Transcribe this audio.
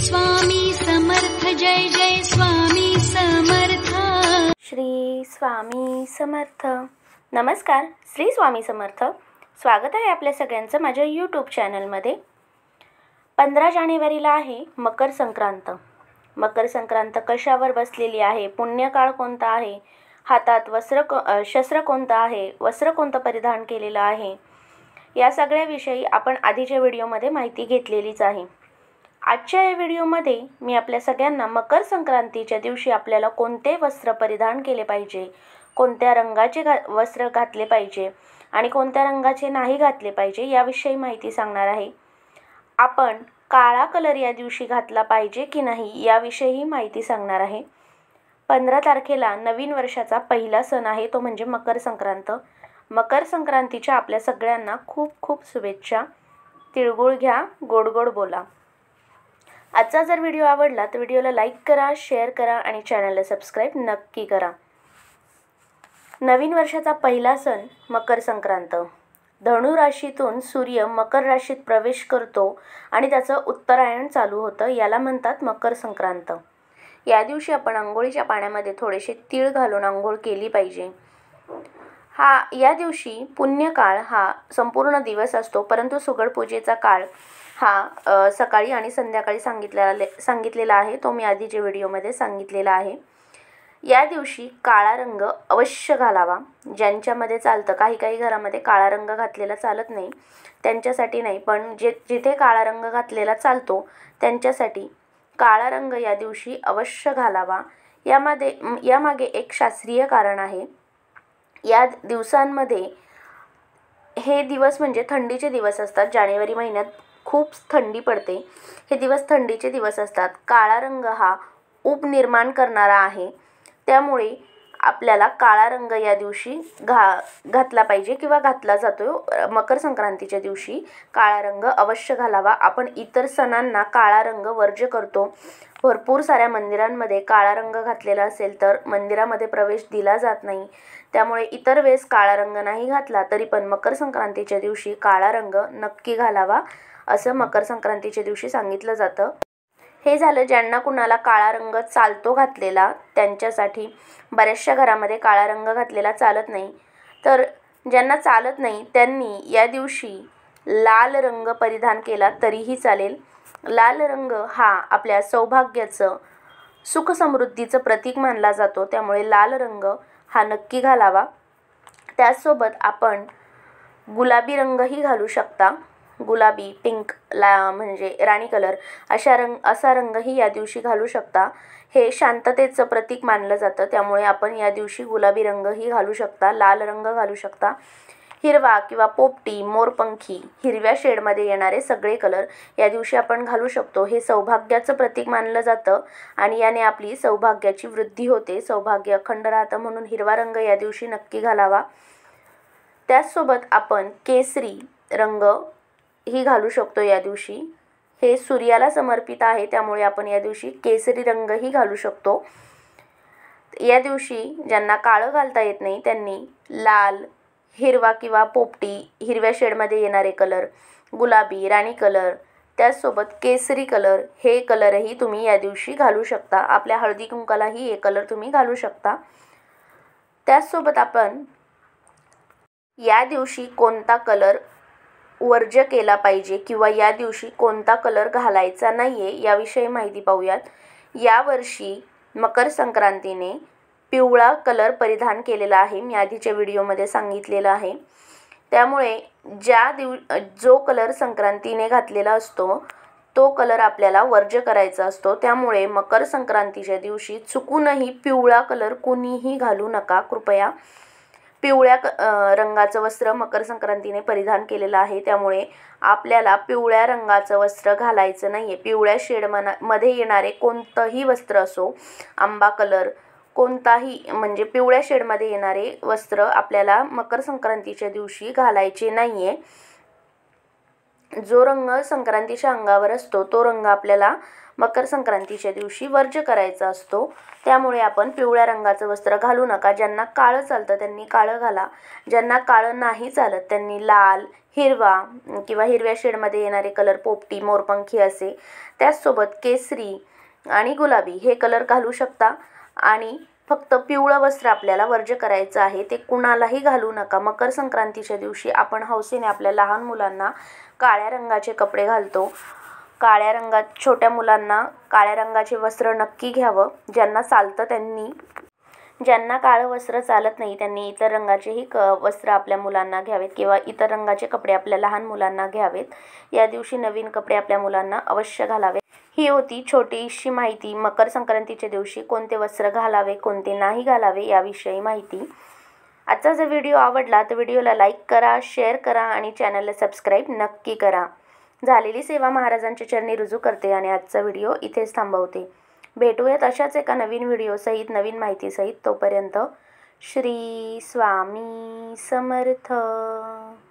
स्वामी समर्थ जय जय स्वामी समर्थ। श्री स्वामी समर्थ। नमस्कार, श्री स्वामी समर्थ। स्वागत आहे आपल्या सगळ्यांचं माझ्या यूट्यूब चॅनलमध्ये। 15 जानेवारीला आहे मकर संक्रांत। मकर संक्रांत कशावर बसलेली आहे, पुण्यकाळ कोणता आहे, हातात शस्त्र कोणतं आहे, वस्त्र कोणतं परिधान केलेलं आहे, या सगळ्याविषयी आपण आधीच्या व्हिडिओमध्ये माहिती घेतलेलीच आहे। आजच्या या व्हिडिओमध्ये मी आपल्या सगळ्यांना मकर संक्रांतीच्या दिवशी आपल्याला कोणते वस्त्र परिधान केले पाहिजे, कोणत्या रंगाचे वस्त्र घातले पाहिजे आणि कोणत्या रंगाचे नाही घातले पाहिजे याविषयी माहिती सांगणार आहे। आपण काळा कलर या दिवशी घातला पाहिजे की नाही याविषयी माहिती सांगणार आहे। 15 तारखेला नवीन वर्षाचा पहिला सण आहे, तो म्हणजे मकर संक्रांत। मकर संक्रांतीच्या आपल्या सगळ्यांना खूप खूप शुभेच्छा। तिळगुळ घ्या, गोड गोड बोला। आजचा जर व्हिडिओ आवडला तर व्हिडिओला लाईक करा, शेअर करा आणि चॅनलला सबस्क्राईब नक्की करा। नवीन वर्षाचा पहिला सण मकर संक्रांत। धनु राशीतून सूर्य मकर राशीत प्रवेश करतो आणि त्याचं उत्तरायण चालू होतं, याला म्हणतात मकर संक्रांत। या दिवशी आपण अंघोळीच्या पाण्यामध्ये थोडेसे तीळ घालून अंघोळ केली पाहिजे। या दिवशी पुण्यकाळ हा संपूर्ण दिवस असतो, परंतु सुगड पूजेचा काळ हा सकाळी आणि संध्याकाळी सांगितलेला आहे, तो मी आधीच्या व्हिडिओमध्ये सांगितलेला आहे। या दिवशी काळा रंग अवश्य घालावा। ज्यांच्यामध्ये चालतं, काही घरामध्ये काळा रंग घातलेला चालत नाही, त्यांच्यासाठी नाही, पण जिथे काळा रंग घातलेला चालतो त्यांच्यासाठी काळा रंग या दिवशी अवश्य घालावा। यामागे एक शास्त्रीय कारण आहे। या दिवसांमध्ये हे दिवस म्हणजे थंडीचे दिवस असतात। जानेवारी महिन्यात खूप थंडी पडते, हे दिवस थंडीचे दिवस असतात। काळा रंग हा ऊब निर्माण करणारा आहे, त्यामुळे आपल्याला काळा रंग या दिवशी घातला पाहिजे किंवा घातला जातो। मकर संक्रांतीच्या दिवशी काळा रंग अवश्य घालावा। आपण इतर सणांना काळा रंग वर्ज्य करतो। भरपूर साऱ्या मंदिरांमध्ये काळा रंग घातलेला असेल तर मंदिरामध्ये प्रवेश दिला जात नाही, त्यामुळे इतर वेळेस काळा रंग नाही घातला तरी पण मकर संक्रांतीच्या दिवशी काळा रंग नक्की घालावा, असं मकर संक्रांतीच्या दिवशी सांगितलं जातं। हे झालं ज्यांना कुणाला काळा रंग चालतो घातलेला त्यांच्यासाठी। बऱ्याचशा घरामध्ये काळा रंग घातलेला चालत नाही, तर ज्यांना चालत नाही त्यांनी या दिवशी लाल रंग परिधान केला तरीही चालेल। लाल रंग हा आपल्या सौभाग्याचं, सुख समृद्धीचं प्रतीक मानला जातो, त्यामुळे लाल रंग हा नक्की घालावा। त्याचसोबत आपण गुलाबी रंगही घालू शकता। गुलाबी, पिंक, म्हणजे राणी कलर असा रंगही या दिवशी घालू शकता। हे शांततेचं प्रतीक मानलं जातं, त्यामुळे आपण या दिवशी गुलाबी रंगही घालू शकता, लाल रंग घालू शकता। हिरवा किंवा पोपटी, मोरपंखी, हिरव्या शेडमध्ये येणारे सगळे कलर या दिवशी आपण घालू शकतो। हे सौभाग्याचं प्रतीक मानलं जातं आणि याने आपली सौभाग्याची वृद्धी होते, सौभाग्य अखंड राहतं, म्हणून हिरवा रंग या दिवशी नक्की घालावा। त्याचसोबत आपण केसरी रंग ही घालू शकतो या दिवशी। हे सूर्याला समर्पित आहे, त्यामुळे आपण या दिवशी केसरी रंगही घालू शकतो। या दिवशी ज्यांना काळं घालता येत नाही त्यांनी लाल, हिरवा किंवा पोपटी, हिरव्या शेडमध्ये येणारे कलर, गुलाबी, राणी कलर, त्याचसोबत केसरी कलर, हे कलरही तुम्ही या दिवशी घालू शकता। आपल्या हळदी कुंकालाही हे कलर तुम्ही घालू शकता। त्याचसोबत आपण या दिवशी कोणता कलर वर्ज्य केला पाहिजे किंवा या दिवशी कोणता कलर घालायचा नाहीये याविषयी माहिती पाहूयात। यावर्षी मकर संक्रांतीने पिवळा कलर परिधान केलेला आहे, मी आधीच्या व्हिडिओमध्ये सांगितलेलं आहे। त्यामुळे जो कलर संक्रांतीने घातलेला असतो तो कलर आपल्याला वर्ज्य करायचा असतो, त्यामुळे मकर संक्रांतीच्या दिवशी चुकूनही पिवळा कलर कुणीही घालू नका कृपया। पिवळ्या रंगाचं वस्त्र मकर संक्रांतीने परिधान केलेलं आहे, त्यामुळे आपल्याला पिवळ्या रंगाचं वस्त्र घालायचं नाहीये। पिवळ्या शेडमध्ये येणारे कोणतंही वस्त्र असो, आंबा कलर, कोणताही म्हणजे पिवळ्या शेडमध्ये येणारे वस्त्र आपल्याला मकर संक्रांतीच्या दिवशी घालायचे नाहीये। जो रंग संक्रांतीच्या अंगावर असतो तो रंग आपल्याला मकर संक्रांतीच्या दिवशी वर्ज्य करायचा असतो. त्यामुळे आपण पिवळ्या रंगाचं वस्त्र घालू नका. ज्यांना काळं चालतं त्यांनी काळं घाला. ज्यांना काळं नाही चालत त्यांनी लाल, हिरवा किंवा हिरव्या शेडमध्ये येणारे कलर, पोपटी, मोरपंखी असे, त्याचसोबत केसरी आणि गुलाबी हे कलर घालू शकता. आणि फक्त पिवळं वस्त्र आपल्याला वर्ज्य करायचं आहे, ते कुणालाही घालू नका. मकर संक्रांतीच्या दिवशी आपण हौसेने आपल्या लहान मुलांना काळ्या रंगाचे कपडे घालतो. काळ्या रंगात छोट्या मुलांना काळ्या रंगाचे वस्त्र नक्की घ्यावं. ज्यांना चालतं त्यांनी, ज्यांना काळं वस्त्र चालत नाही त्यांनी इतर रंगाचेही वस्त्र आपल्या मुलांना घ्यावेत किंवा इतर रंगाचे कपडे आपल्या लहान मुलांना घ्यावेत. या दिवशी नवीन कपडे आपल्या मुलांना अवश्य घालावे. ही होती छोटीशी माहिती. मकर संक्रांतीच्या दिवशी कोणते वस्त्र घालावे, कोणते नाही घालावे याविषयी माहिती. आजचा जर व्हिडिओ आवडला तर व्हिडिओला लाईक करा, शेअर करा आणि चॅनलला सबस्क्राईब नक्की करा. झालेली सेवा महाराजांच्या चरणी रुजू करते आणि आजचा व्हिडिओ इथेच थांबवते. भेटूयात अशाच एका नवीन व्हिडिओसहित, नवीन माहितीसहित. तोपर्यंत श्री स्वामी समर्थ.